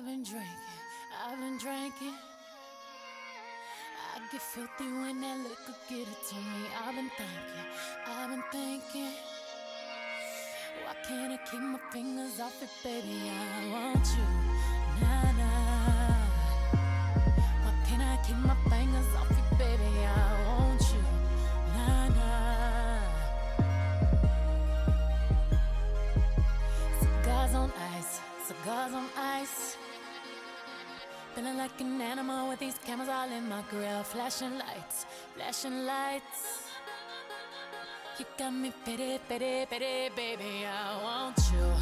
been drinking, I've been drinking. I get filthy when that liquor get it to me. I've been thinking, why can't I keep my fingers off it, baby? I want you, nah, nah. Why can't I keep my fingers off it, baby? I want you, nah, nah. Cigars on ice, cigars on ice. Feeling like an animal with these cameras all in my grill. Flashing lights, flashing lights. You got me pity, pity, pity, baby, I want you.